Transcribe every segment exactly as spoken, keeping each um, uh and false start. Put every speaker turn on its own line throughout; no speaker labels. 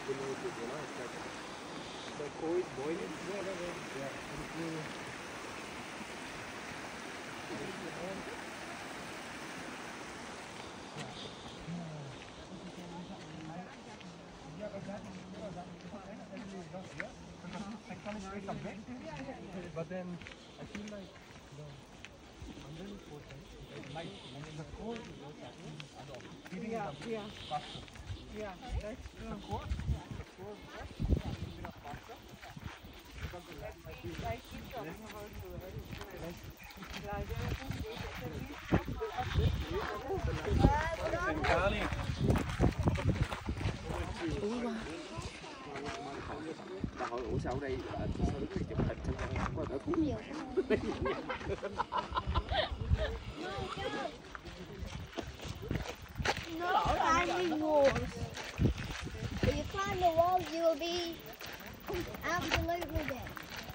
below it, you know, it's like the coal is boiling. Yeah, yeah, yeah. Yeah. But then I feel like the underneath portion is light, and then the core is heating it up faster.
Yeah, that's true.
The core, the core heating it up faster. Because the light might be
I keep talking about the
like darling. Bà hỏi ủa sao ở đây là sao đứng đây chụp hình xong rồi không có đỡ thú nhiều.
No climbing walls. If you climb the walls, you will be absolutely dead.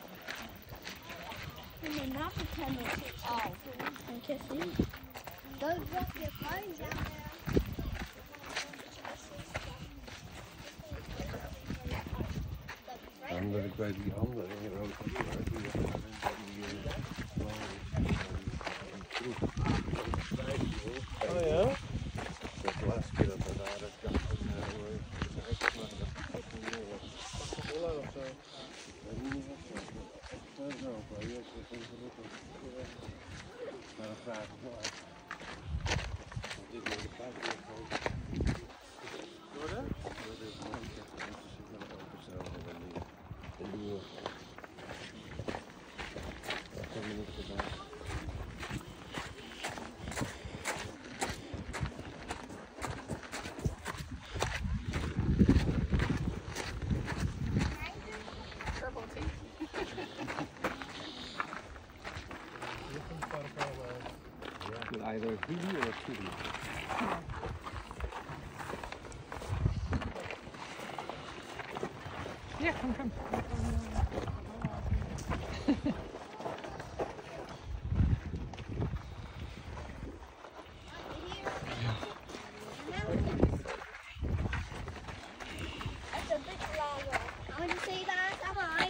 And then not pretend it's off and kiss you. Don't drop your phones out there.
Andere kwijt die handen en je ook
Oh ja?
Dat de laatste keer dat we daar dat ik dacht van
Dollar of zo.
dat is ook wel, je hebt het gelukkig. Maar dan vraag ik wel uit. Dit is de vijf keer gewoon.
Door hè?
Dat is een man, ik heb het zit met het openstel en die en doen we. Dat hebben we niet gedaan. Either a video or a T V.
Yeah, come, come.
That's a big lava. I want to see that. Come on.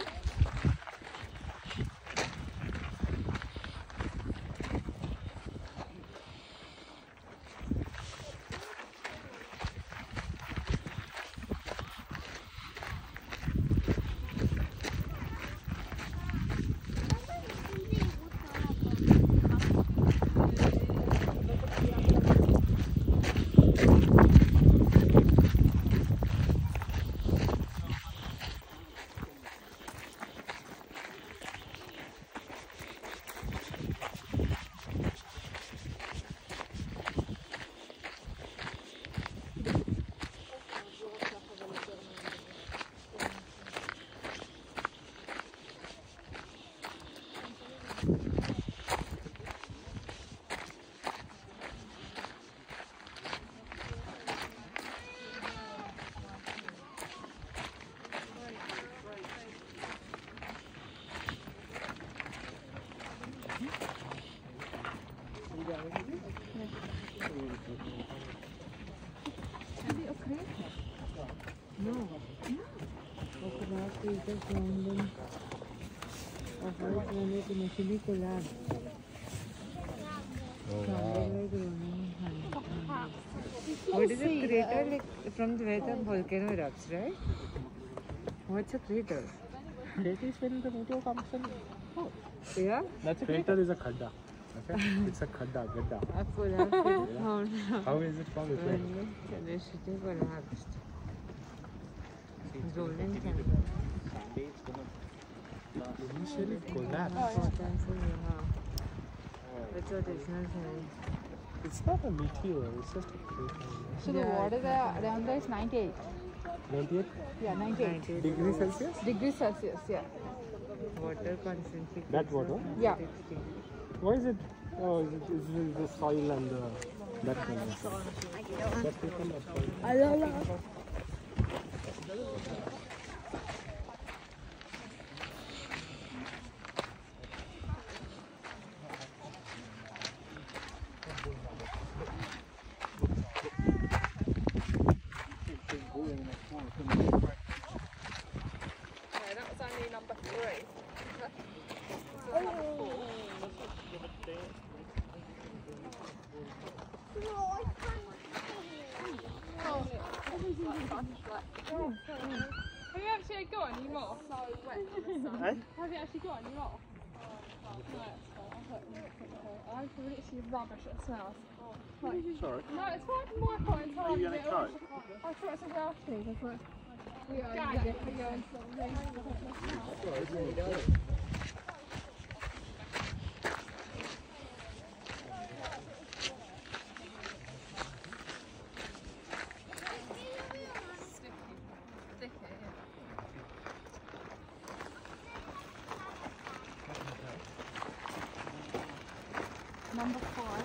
No. Operate is just random. Avoid when it initially collapsed. What is a crater like from where the volcano erupts, right? What's a crater?
That is when the meteor comes in. Oh.
Yeah?
That's a crater is a khadda. Okay? It's a khadda, gadda.
I collapsed.
How is it called? It's like
Initially collapsed. Rolling
initially collapsed.
That's what it's not saying.
It's not a meteor, it's just a crater.
So the water there around there is ninety-eight.
ninety-eight
Yeah, ninety-eight
degrees Celsius?
degrees Celsius. Yeah.
Water concentration.
That water?
Yeah.
Why is it? Oh, is it, is it the soil and the that kind of stuff? That people are soil. Go in the
three.
Have you actually got any more? So wet. Have you actually got any more? No, it's fine. I'm literally rubbish at smells. Like,
Sorry.
no, it's fine for my point. It's
Are
fine.
you going to coat?
I thought something else, please. I thought. Yeah, definitely going something. Number five.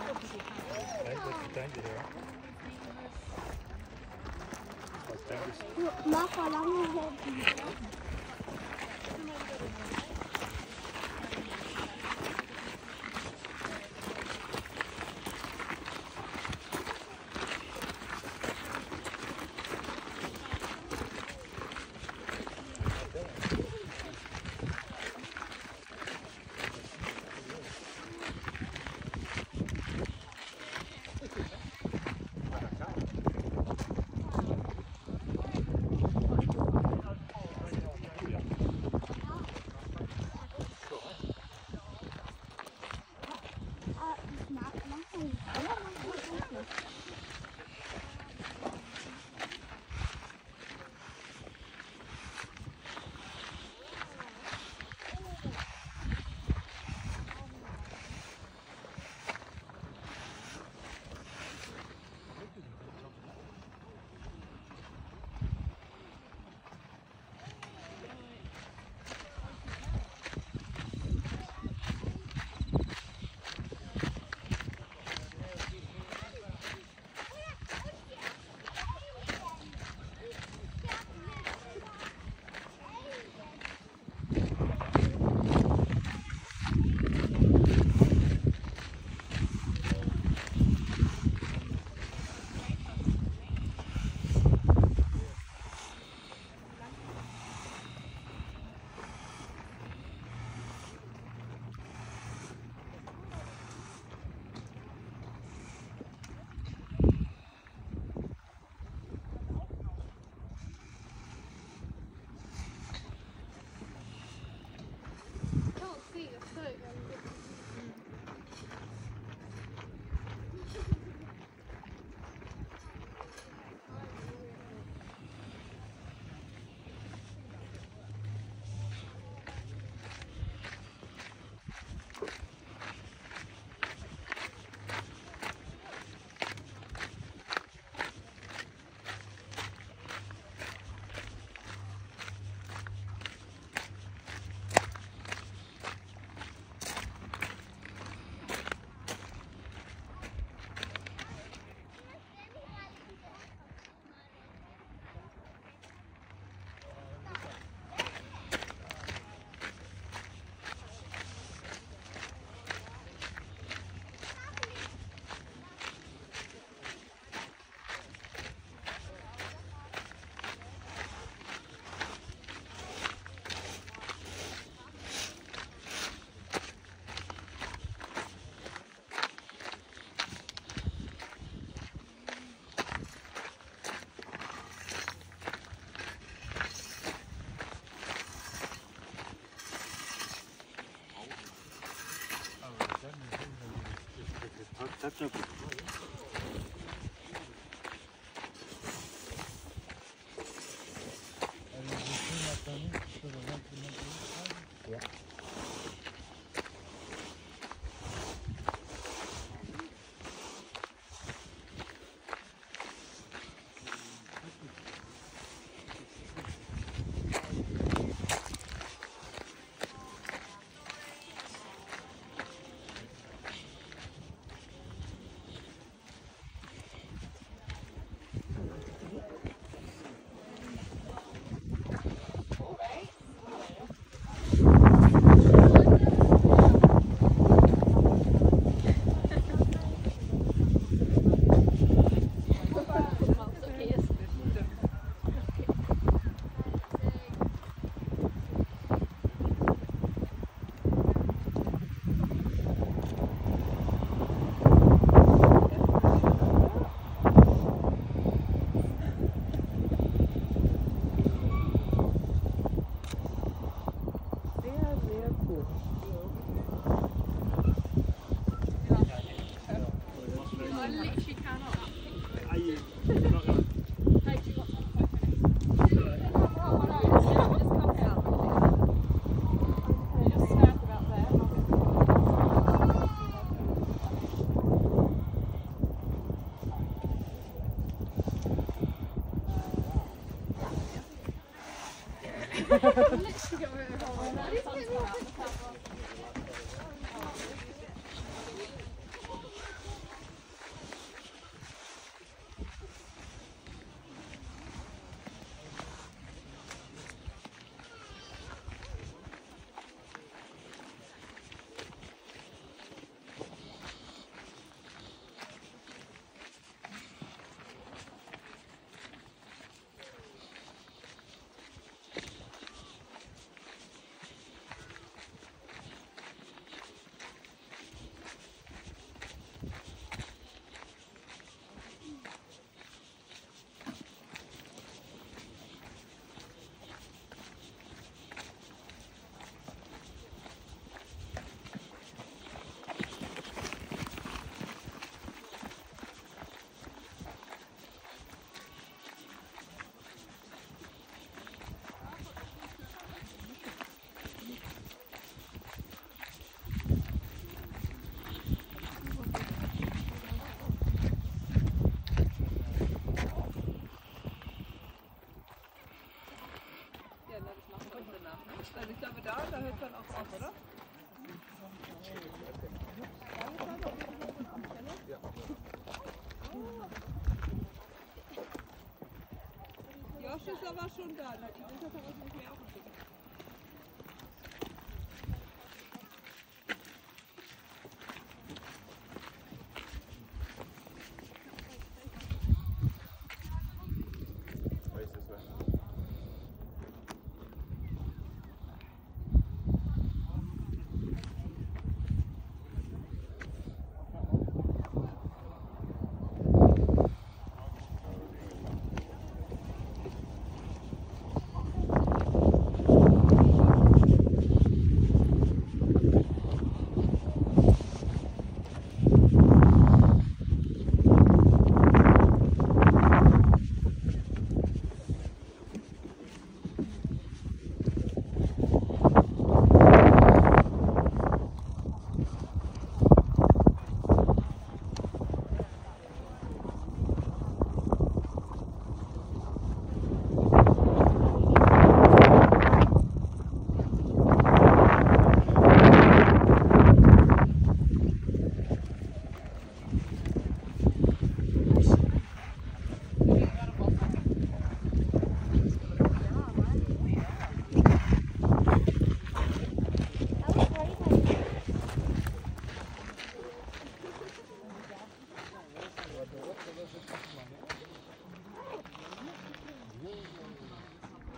Mark, how long is it?
That's no good.
literally got rid of all my sun's come out the camera.
Ich glaube, da, da hört man auch auf, oder? Josh ist aber schon da, die Winterterrasse muss mir auch schicken.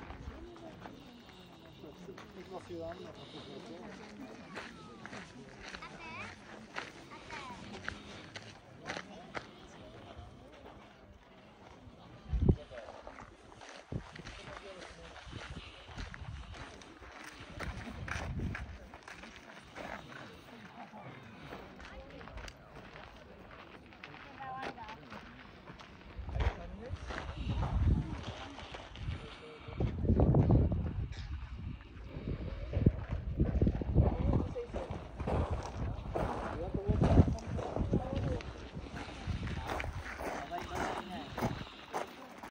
Was wir haben,